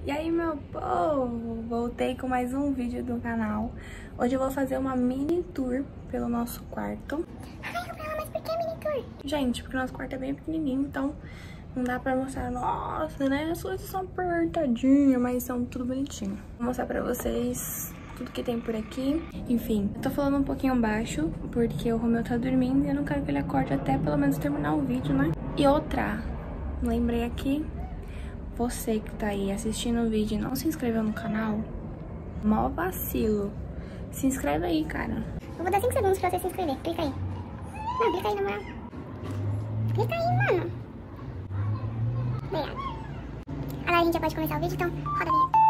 E aí, meu povo, voltei com mais um vídeo do canal. Hoje eu vou fazer uma mini tour pelo nosso quarto. Ai, Gabriela, mas por que mini tour? Gente, porque o nosso quarto é bem pequenininho, então não dá pra mostrar, nossa, né? As coisas são apertadinhas, mas são tudo bonitinho. Vou mostrar pra vocês tudo que tem por aqui. Enfim, eu tô falando um pouquinho baixo, porque o Romeu tá dormindo e eu não quero que ele acorde até pelo menos terminar o vídeo, né? E outra, lembrei aqui, você que tá aí assistindo o vídeo e não se inscreveu no canal, mó vacilo. Se inscreve aí, cara. Eu vou dar 5 segundos pra você se inscrever. Clica aí. Não, clica aí, na moral. Clica aí, mano. Obrigada. Agora a gente já pode começar o vídeo, então roda a vinheta.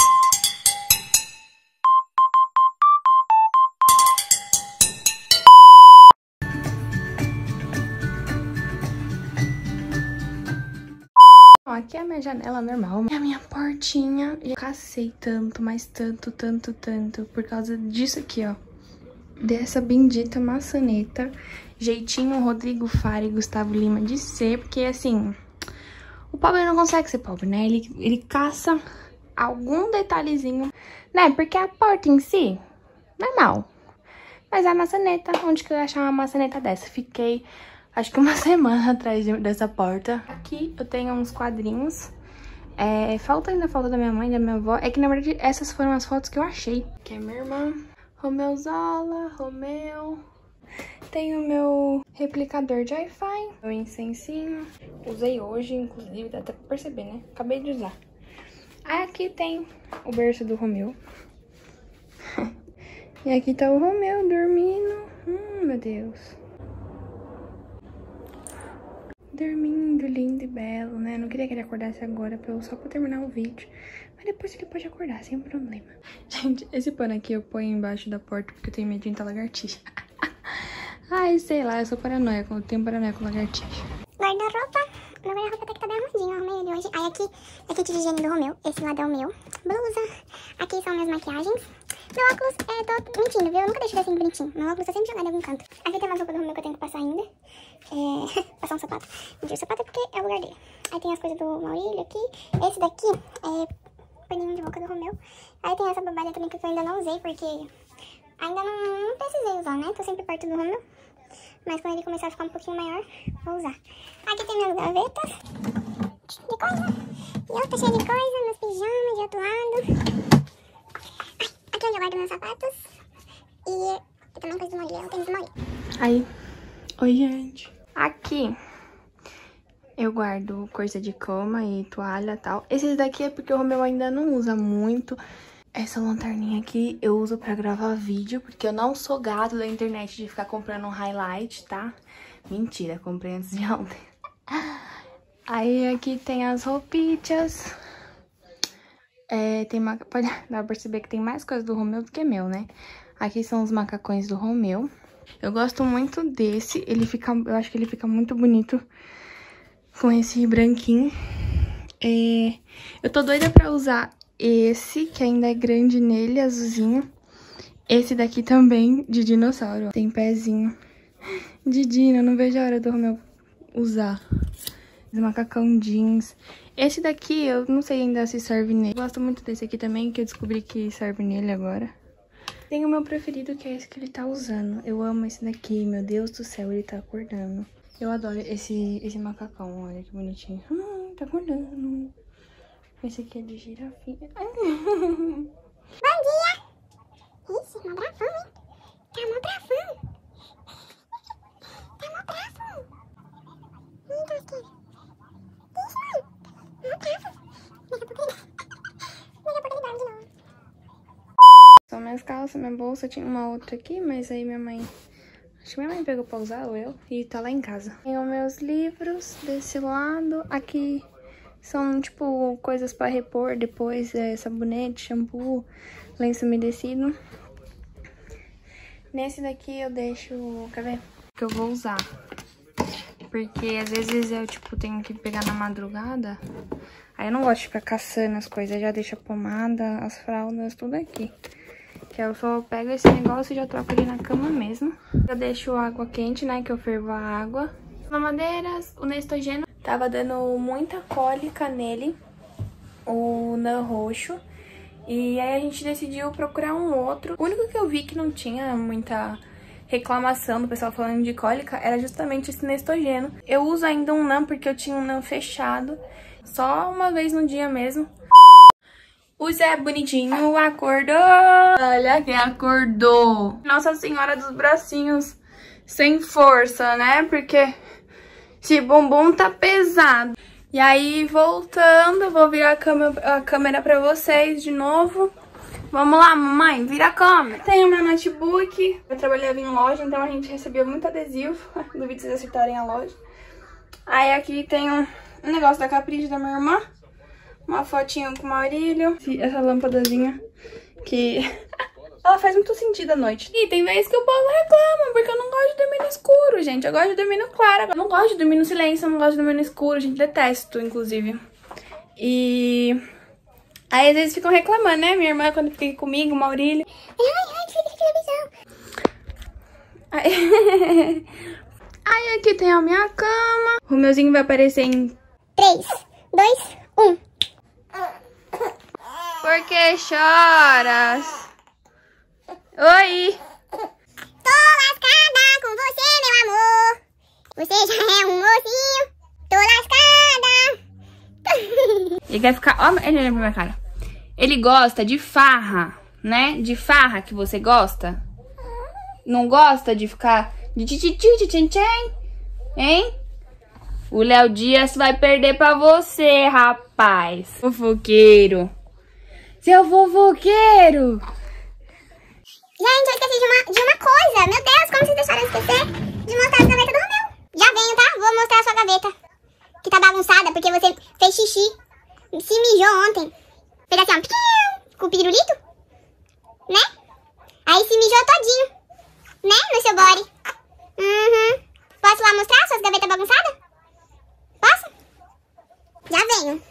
Aqui é a minha janela normal, é a minha portinha. Eu cacei tanto, mas tanto, por causa disso aqui, ó. Dessa bendita maçaneta. Jeitinho Rodrigo Faro e Gustavo Lima de ser, porque assim, o pobre não consegue ser pobre, né? Ele caça algum detalhezinho, né? Porque a porta em si, normal. Mas a maçaneta, onde que eu ia achar uma maçaneta dessa? Fiquei... acho que uma semana atrás dessa porta. Aqui eu tenho uns quadrinhos. Falta da minha mãe, da minha avó. É que na verdade essas foram as fotos que eu achei. Que é minha irmã, Romeuzola, Romeu. Tem o meu replicador de Wi-Fi, meu incensinho. Usei hoje, inclusive, dá até pra perceber, né? Acabei de usar. Aí aqui tem o berço do Romeu. E aqui tá o Romeu dormindo. Meu Deus. Dormindo, lindo e belo, né? Não queria que ele acordasse agora, só pra terminar o vídeo. Mas depois ele pode acordar, sem problema. Gente, esse pano aqui eu ponho embaixo da porta porque eu tenho medo de entrar lagartixa. Ai, sei lá, eu sou paranoica, eu tenho paranoia com lagartixa. Guarda-roupa. Meu guarda-roupa até que tá bem arrumadinho, eu arrumei ele hoje. Aí aqui é kit de higiene do Romeu. Esse lado é o meu. Blusa. Aqui são minhas maquiagens. Meu óculos, tô mentindo, viu? Eu nunca deixo ele assim bonitinho. Meu óculos tá sempre jogado em algum canto. Aqui tem umas roupas do Romeu que eu tenho que passar ainda. Passar um sapato. Mentira, o sapato é porque é o lugar dele. Aí tem as coisas do Maurílio aqui. Esse daqui é paninho de boca do Romeu. Aí tem essa babada também que eu ainda não usei, porque ainda não precisei usar, né? Tô sempre perto do Romeu. Mas quando ele começar a ficar um pouquinho maior, vou usar. Aqui tem minhas gavetas de coisa. E outra cheia de coisa, meus pijamas de outro lado. Aqui é onde eu guardo meus sapatos. E também coisa do Maurílio, o tênis do Maurílio. Aí, oi gente. Aqui eu guardo coisa de cama e toalha e tal. Esses daqui é porque o Romeu ainda não usa muito. Essa lanterninha aqui eu uso pra gravar vídeo, porque eu não sou gato da internet de ficar comprando um highlight, tá? Mentira, comprei antes de ontem. Aí aqui tem as roupinhas. Pode dar pra perceber que tem mais coisa do Romeu do que meu, né? Aqui são os macacões do Romeu. Eu gosto muito desse, eu acho que ele fica muito bonito com esse branquinho. Eu tô doida pra usar esse, que ainda é grande nele, azulzinho. Esse daqui também, de dinossauro, ó. Tem pezinho de dino, eu não vejo a hora do Romeu usar. Esse macacão jeans. Esse daqui, eu não sei ainda se serve nele. Eu gosto muito desse aqui também, que eu descobri que serve nele agora. Tem o meu preferido, que é esse que ele tá usando. Eu amo esse daqui, meu Deus do céu, ele tá acordando. Eu adoro esse macacão, olha que bonitinho. Tá acordando. Esse aqui é de girafinha. Bom dia! Ixi, mó brafão, hein? Tá mó brafão. Tá mó brafão. Tá aqui. Ixi, mano. Mó brafão. Daqui a pouco ele dorme de novo. São minhas calças, minha bolsa. Tinha uma outra aqui, mas aí minha mãe... acho que minha mãe pegou pra usar, ou eu. E tá lá em casa. Tenho meus livros desse lado. Aqui são, tipo, coisas pra repor depois. Sabonete, shampoo, lenço umedecido. Nesse daqui eu deixo... quer ver? Que eu vou usar. Porque às vezes eu, tipo, tenho que pegar na madrugada. Aí eu não gosto de ficar caçando as coisas. Eu já deixo a pomada, as fraldas, tudo aqui. Que eu só pego esse negócio e já troco ele na cama mesmo. Eu deixo água quente, né, que eu fervo a água. Mamadeiras, o Neistogênio tava dando muita cólica nele. o NAN roxo. E aí a gente decidiu procurar um outro. O único que eu vi que não tinha muita reclamação do pessoal falando de cólica era justamente esse Nestogeno. Eu uso ainda um NAN porque eu tinha um NAN fechado, só uma vez no dia mesmo. O Zé bonitinho acordou. Olha quem acordou. Nossa Senhora dos bracinhos sem força, né? Porque esse bumbum tá pesado. E aí, voltando, vou virar a câmera pra vocês de novo. Vamos lá, mamãe, vira a câmera. Tenho meu notebook. Eu trabalhava em loja, então a gente recebia muito adesivo. Duvido vocês acertarem a loja. Aí aqui tem um negócio da Capricho da minha irmã. Uma fotinha com o Maurílio. Essa lâmpadazinha que ela faz muito sentido à noite. E tem vezes que o povo reclama, porque eu não gosto de dormir no escuro, gente. Eu gosto de dormir no claro. Eu não gosto de dormir no silêncio, eu não gosto de dormir no escuro, gente. Detesto, inclusive. E aí às vezes ficam reclamando, né? Minha irmã, quando fica aqui comigo, o Maurílio. Aí aqui tem a minha cama. O Romeuzinho vai aparecer em 3, 2, 1. Por que choras? Oi! Tô lascada com você, meu amor. Você já é um mocinho. Tô lascada. Ele quer ficar... Ó, ele olha pra minha cara. Ele gosta de farra, né? De farra que você gosta. Não gosta de ficar... de tchim, hein? O Léo Dias vai perder pra você, rapaz. Fofoqueiro. Seu fofoqueiro. Gente, eu esqueci de uma coisa. Meu Deus, como vocês deixaram de esquecer de mostrar as gavetas do Romeu. Já venho, tá? Vou mostrar a sua gaveta. Que tá bagunçada porque você fez xixi. Se mijou ontem. Fez assim, ó. Com o pirulito. Né? Aí se mijou todinho. Né? No seu body. Posso lá mostrar suas gavetas bagunçadas? Posso? Já venho.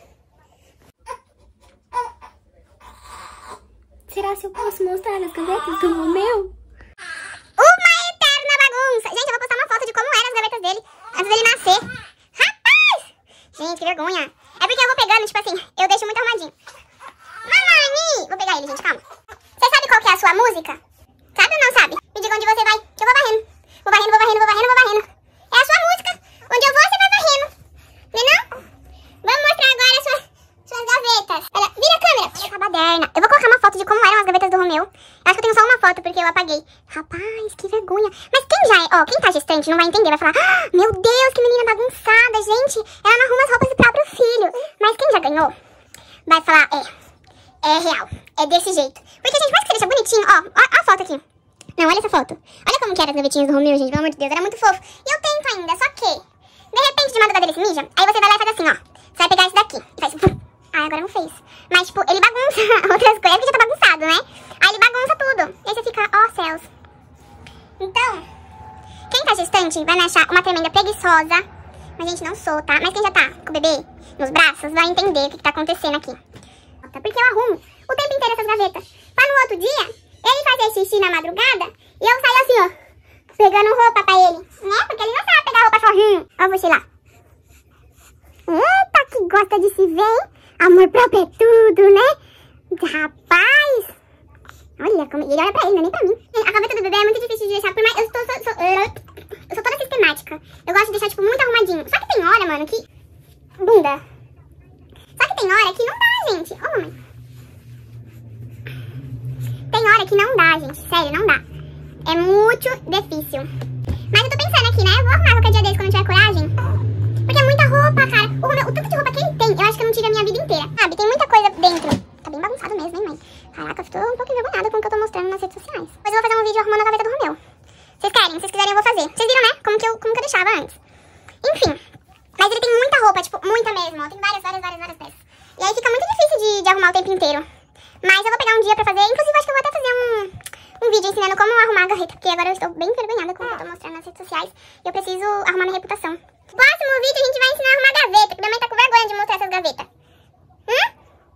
Será que eu posso mostrar as gavetas do Romeu? Uma eterna bagunça! Gente, eu vou postar uma foto de como eram as gavetas dele antes dele nascer. Rapaz! Gente, que vergonha. É porque eu vou pegando, tipo assim, eu deixo muito arrumadinho. Mamãe! Vou pegar ele, gente, calma. Você sabe qual que é a sua música? Sabe ou não sabe? Me diga onde você vai, que eu vou varrendo. Vou varrendo, vou varrendo, vou varrendo, vou varrendo. É a sua música. Onde eu vou, você vai varrendo. Não é não? Vamos mostrar agora suas gavetas. Olha, vira a câmera. Olha a baderna. Eu vou colocar uma foto de como eram as gavetas do Romeu. Acho que eu tenho só uma foto porque eu apaguei. Rapaz, que vergonha. Mas quem já é, ó, quem tá gestante não vai entender, vai falar, ah, meu Deus, que menina bagunçada, gente. Ela não arruma as roupas do próprio filho. Mas quem já ganhou vai falar, é real, é desse jeito. Porque, gente, mais que você deixa bonitinho, ó a foto aqui. Não, olha essa foto. Olha como que eram as gavetinhas do Romeu, gente, pelo amor de Deus, era muito fofo. E eu tento ainda, só que, de repente, de madrugada ele se mija, aí você vai lá e faz assim, ó. Você vai pegar esse daqui e faz... Ai, agora não fez. Mas, tipo, ele bagunça outras coisas, porque já tá bagunçado, né? Aí ele bagunça tudo. E aí você fica, ó céus. Então, quem tá gestante vai me achar uma tremenda preguiçosa. Mas, gente, não sou, tá? Mas quem já tá com o bebê nos braços vai entender o que tá acontecendo aqui. Porque eu arrumo o tempo inteiro essas gavetas. Pra no outro dia, ele fazer xixi na madrugada e eu saio assim, ó, pegando roupa pra ele. Né? Porque ele não sabe pegar roupa sozinho. Ó você lá. Eita, que gosta de se ver, hein? Amor próprio é tudo, né? Rapaz! Olha como... Ele olha pra ele, não é nem pra mim. A gaveta do bebê é muito difícil de deixar, por mais... Eu sou toda sistemática. Eu gosto de deixar, tipo, muito arrumadinho. Só que tem hora, mano, que... Bunda. Só que tem hora que não dá, gente. Ô, mamãe. Tem hora que não dá, gente. Sério, não dá. É muito difícil. Mas eu tô pensando aqui, né? Eu vou arrumar qualquer dia desse quando eu tiver coragem. Porque é muita roupa, cara. O tanto de roupa que ele tem, eu acho que eu não tive a minha vida inteira. Sabe, tem muita coisa dentro. Tá bem bagunçado mesmo, hein, mãe? Caraca, eu tô um pouco envergonhada com o que eu tô mostrando nas redes sociais. Depois eu vou fazer um vídeo arrumando a gaveta do Romeu. Vocês querem? Se vocês quiserem, eu vou fazer. Vocês viram, né? Como que eu deixava antes. Enfim. Mas ele tem muita roupa, tipo, muita mesmo. Ó. Tem várias peças. E aí fica muito difícil de arrumar o tempo inteiro. Mas eu vou pegar um dia pra fazer. Inclusive, acho que eu vou até fazer um vídeo ensinando como arrumar a gaveta. Porque agora eu estou bem envergonhada com o que eu tô mostrando nas redes sociais. E eu preciso arrumar minha reputação. No próximo vídeo a gente vai ensinar a arrumar a gaveta. Porque minha mãe tá com vergonha de mostrar essas gavetas.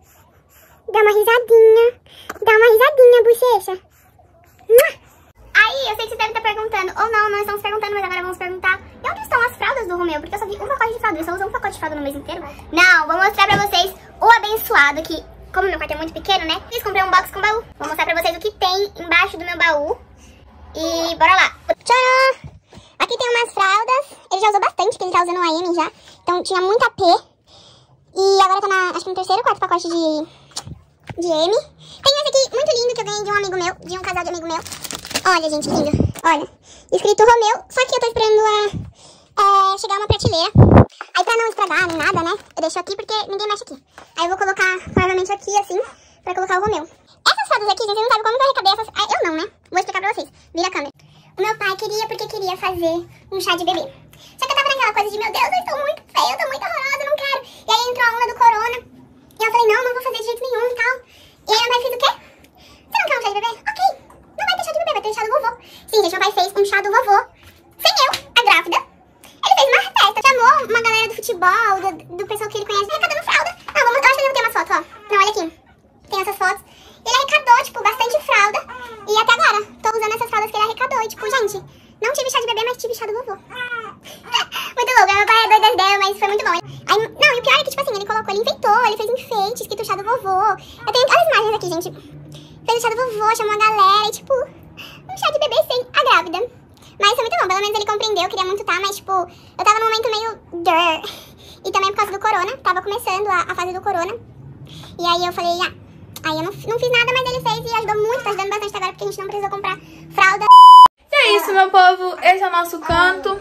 Dá uma risadinha. Dá uma risadinha, bochecha. Aí aí, eu sei que vocês devem estar perguntando, ou não estamos perguntando, mas agora vamos perguntar, e onde estão as fraldas do Romeu? Porque eu só vi um pacote de fralda, ele só usou um pacote de fralda no mês inteiro. Não, vou mostrar pra vocês o abençoado, que, como meu quarto é muito pequeno, né, eu comprei um box com baú. Vou mostrar pra vocês o que tem embaixo do meu baú. E bora lá. Tcharam! Aqui tem umas fraldas, ele já usou bastante, porque ele tá usando o AM já, então tinha muita P. E agora tá acho que no terceiro ou quarto pacote de M. Tem esse aqui, muito lindo, que eu ganhei de um amigo meu, de um casal de amigo meu. Olha, gente, lindo. Olha, escrito Romeu, só que eu tô esperando chegar uma prateleira. Aí pra não estragar nem nada, né, eu deixo aqui porque ninguém mexe aqui. Aí eu vou colocar provavelmente aqui, assim, pra colocar o Romeu. Essas fraldas aqui, gente, vocês não sabem como que eu arrecadei essas... eu não, né? Vou explicar pra vocês. Vira a câmera. O meu pai queria porque queria fazer um chá de bebê. Só que eu tava naquela coisa de, meu Deus, eu estou muito feia, eu tô muito horrorosa, eu não quero. E aí entrou a onda do corona. E eu falei, não vou fazer de jeito nenhum e tal. E aí meu pai fez o quê? Você não quer um chá de bebê? Ok, não vai ter chá de bebê, vai ter chá do vovô. Sim, gente, meu pai fez um chá do vovô. Sem eu, a grávida. Ele fez uma festa, chamou uma galera do futebol, do pessoal que ele conhece, arrecadando fralda. Não, eu acho que eu tenho umas fotos, ó. Não, olha aqui. Tem essas fotos. Ele arrecadou, tipo, bastante fralda. E até agora, tô usando essas fraldas que ele arrecadou. E, tipo, gente, não tive chá de bebê, mas tive chá do vovô. Muito louco, meu pai é doido das ideias, mas foi muito bom. Aí, não, e o pior é que, tipo assim, ele inventou, ele fez enfeite, escrito chá do vovô. Eu tenho olha as imagens aqui, gente. Fez o chá do vovô, chamou a galera e, tipo, um chá de bebê sem a grávida. Mas foi muito bom, pelo menos ele compreendeu, queria muito tá, mas, tipo, eu tava num momento meio E também por causa do corona, tava começando a fase do corona. E aí eu falei, aí eu não fiz nada, mas ele fez e ajudou muito, tá ajudando bastante agora, porque a gente não precisou comprar fralda. E é isso, meu povo, esse é o nosso canto.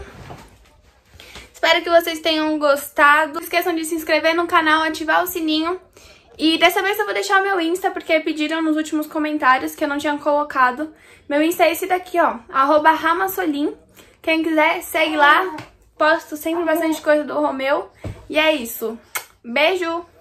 Espero que vocês tenham gostado. Não esqueçam de se inscrever no canal, ativar o sininho. E dessa vez eu vou deixar o meu Insta, porque pediram nos últimos comentários que eu não tinha colocado. Meu Insta é esse daqui, ó, @Ramasolim. Quem quiser, segue lá. Posto sempre bastante coisa do Romeu. E é isso. Beijo!